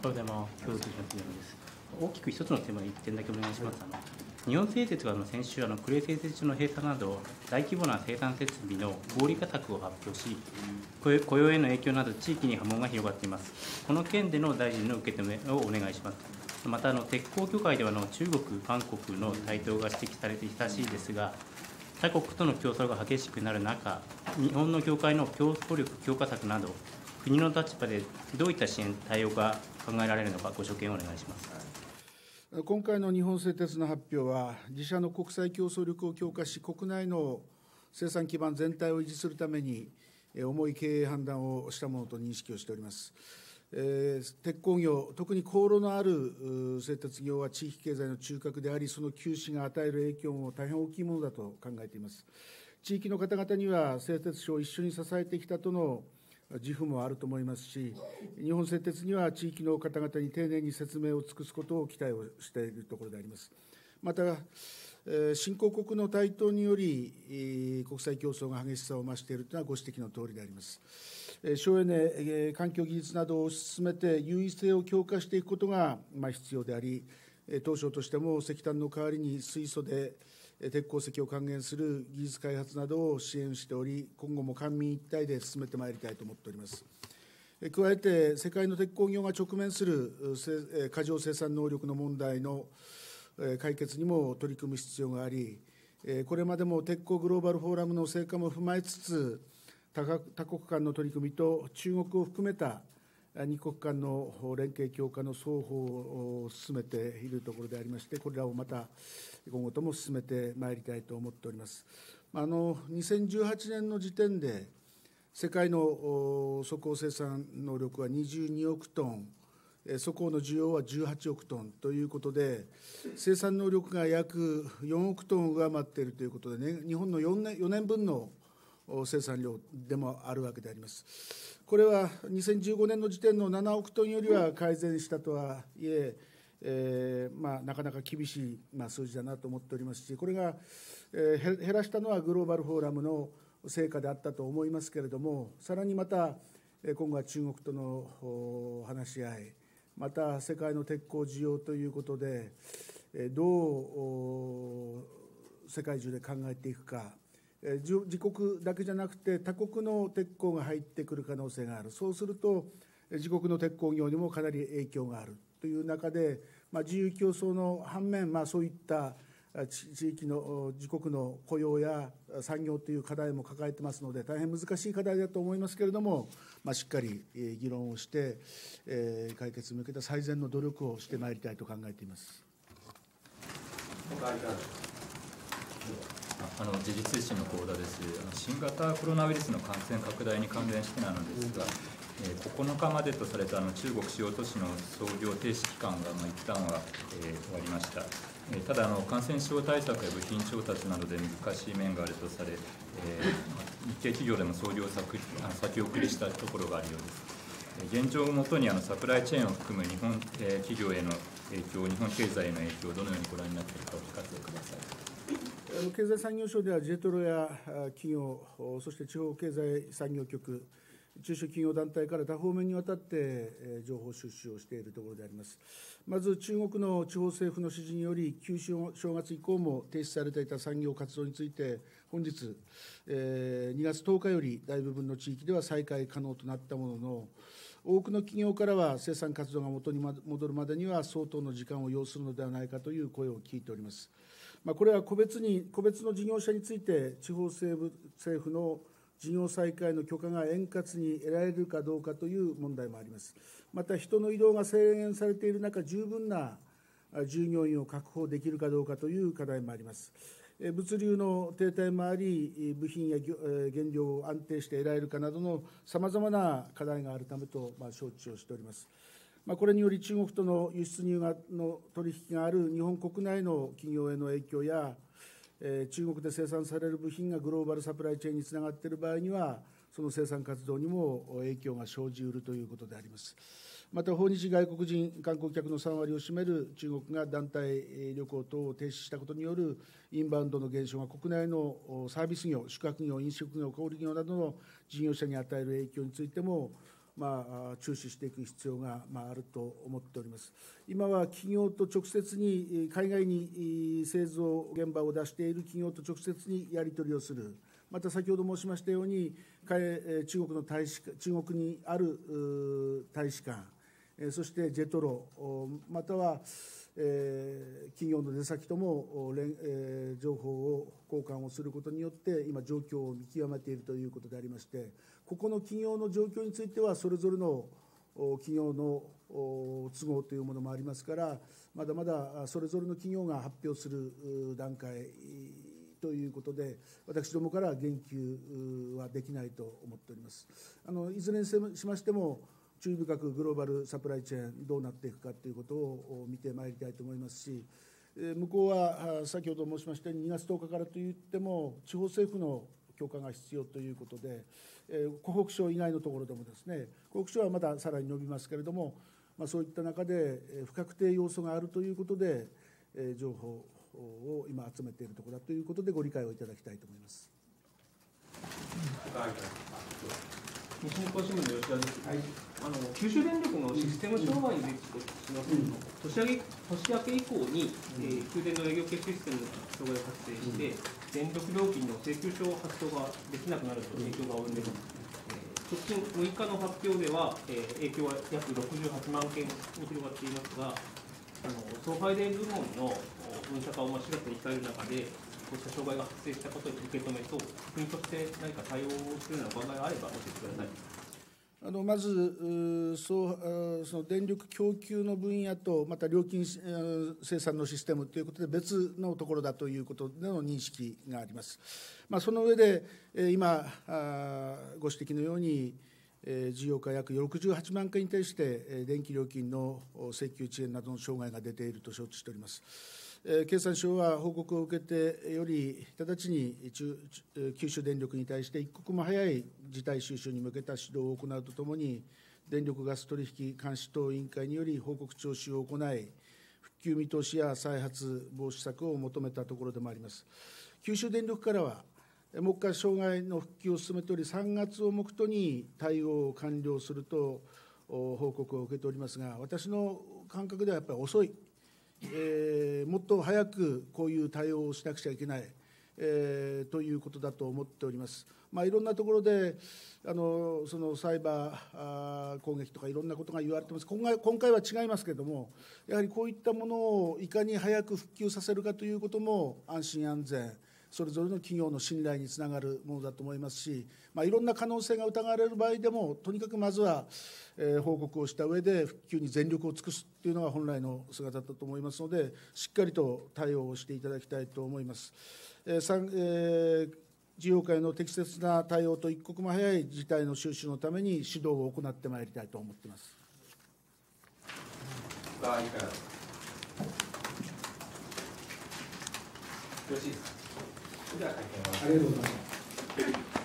おはようございます。共同通信の杉山です。大きく一つのテーマで1点だけお願いします。日本製鉄が先週、呉製鉄所の閉鎖など、大規模な生産設備の合理化策を発表し、雇用への影響など、地域に波紋が広がっています。この件での大臣の受け止めをお願いします。また、鉄鋼協会では中国、韓国の台頭が指摘されて久しいですが、他国との競争が激しくなる中、日本の協会の競争力強化策など、国の立場でどういった支援、対応が考えられるのか、ご所見をお願いします。 今回の日本製鉄の発表は、自社の国際競争力を強化し、国内の生産基盤全体を維持するために、重い経営判断をしたものと認識をしております。鉄鋼業、特に航路のある製鉄業は地域経済の中核であり、その休止が与える影響も大変大きいものだと考えています。地域の方々には製鉄所を一緒に支えてきたとの自負もあると思いますし、日本製鉄には地域の方々に丁寧に説明を尽くすことを期待をしているところであります。また、新興国の台頭により、国際競争が激しさを増しているというのはご指摘のとおりであります。省エネ、環境技術などを進めて優位性を強化していくことが必要であり、当省としても石炭の代わりに水素で鉄鉱石を還元する技術開発などを支援しており、今後も官民一体で進めてまいりたいと思っております。加えて、世界の鉄鋼業が直面する過剰生産能力の問題の解決にも取り組む必要があり、これまでも鉄鋼グローバルフォーラムの成果も踏まえつつ、多国間の取り組みと中国を含めた二国間の連携強化の双方を進めているところでありまして、これらをまた今後とも進めてまいりたいと思っております。2018年の時点で、世界の粗鋼生産能力は22億トン、粗鋼の需要は18億トンということで、生産能力が約4億トン上回っているということで、ね、日本の4年分の生産量でもあるわけであります。これは2015年の時点の7億トンよりは改善したとはいえ、なかなか厳しい数字だなと思っておりますし、これが減らしたのはグローバルフォーラムの成果であったと思いますけれども、さらにまた今後は中国との話し合い、また世界の鉄鋼需要ということで、どう世界中で考えていくか、自国だけじゃなくて他国の鉄鋼が入ってくる可能性がある。そうすると自国の鉄鋼業にもかなり影響があるという中で、自由競争の反面、そういった地域の自国の雇用や産業という課題も抱えてますので、大変難しい課題だと思いますけれども、しっかり議論をして、解決に向けた最善の努力をしてまいりたいと考えています。 時事通信の幸田です。新型コロナウイルスの感染拡大に関連してなのですが、9日までとされた中国主要都市の操業停止期間が一旦は終わりました。ただ感染症対策や部品調達などで難しい面があるとされ、日系企業でも操業を先送りしたところがあるようです。現状をもとにサプライチェーンを含む日本企業への影響、日本経済への影響をどのようにご覧になっているかお聞かせください。 経済産業省では、ジェトロや企業、そして地方経済産業局、中小企業団体から多方面にわたって情報収集をしているところであります。まず中国の地方政府の指示により、旧正月以降も停止されていた産業活動について、本日、2月10日より大部分の地域では再開可能となったものの、多くの企業からは生産活動が元に戻るまでには相当の時間を要するのではないかという声を聞いております。これは個別の事業者について、地方政府の事業再開の許可が円滑に得られるかどうかという問題もあります。また、人の移動が制限されている中、十分な従業員を確保できるかどうかという課題もあります。物流の停滞もあり、部品や原料を安定して得られるかなどのさまざまな課題があるためと承知をしております。これにより中国との輸出入の取引がある日本国内の企業への影響や、中国で生産される部品がグローバルサプライチェーンにつながっている場合には、その生産活動にも影響が生じうるということであります。また、訪日外国人観光客の3割を占める中国が団体旅行等を停止したことによるインバウンドの減少が国内のサービス業、宿泊業、飲食業、小売業などの事業者に与える影響についても、 注視していく必要があると思っております。今は企業と直接に、海外に製造現場を出している企業と直接にやり取りをする、また先ほど申しましたように、中国にある大使館、そしてジェトロ、または企業の出先とも情報を交換をすることによって、今、状況を見極めているということでありまして、ここの企業の状況については、それぞれの企業の都合というものもありますから、まだまだそれぞれの企業が発表する段階ということで、私どもから言及はできないと思っております。いずれにしましても、注意深くグローバルサプライチェーンどうなっていくかということを見てまいりたいと思いますし、向こうは先ほど申しましたように2月10日からといっても地方政府の許可が必要ということで、湖北省以外のところでもですね、湖北省はまださらに伸びますけれども、そういった中で不確定要素があるということで、情報を今集めているところだということでご理解をいただきたいと思います。 西日本新聞の吉田です。はい、九州電力のシステム障害についてしますと、年明け以降に、給電の営業決システムの障害が発生して、電力料金の請求書発送ができなくなると影響が及んでいます。直近6日の発表では、影響は約68万件に広がっていますが、送配電部門の分社化を4月に控える中で、こうした障害が発生したことに受け止めと、国として何か対応をするようなお考えがあれば教えてください。 まずその電力供給の分野と、また料金生産のシステムということで、別のところだということでの認識があります。その上で、今、ご指摘のように、事業家約68万件に対して、電気料金の請求遅延などの障害が出ていると承知しております。経産省は報告を受けてより、直ちに九州電力に対して一刻も早い事態収拾に向けた指導を行うとともに、電力ガス取引監視等委員会により報告徴収を行い、復旧見通しや再発防止策を求めたところでもあります。九州電力からは、目下障害の復旧を進めており、3月を目途に対応を完了すると報告を受けておりますが、私の感覚ではやっぱり遅い。もっと早くこういう対応をしなくちゃいけない、ということだと思っております。いろんなところでそのサイバー攻撃とかいろんなことが言われています。今回は違いますけれども、やはりこういったものをいかに早く復旧させるかということも安心安全、それぞれの企業の信頼につながるものだと思いますし、いろんな可能性が疑われる場合でも、とにかくまずは、報告をした上で復旧に全力を尽くすというのが本来の姿だと思いますので、しっかりと対応をしていただきたいと思います。事業界の適切な対応と一刻も早い事態の収拾のために指導を行ってまいりたいと思っています。 よろしいですか。 ありがとうございます。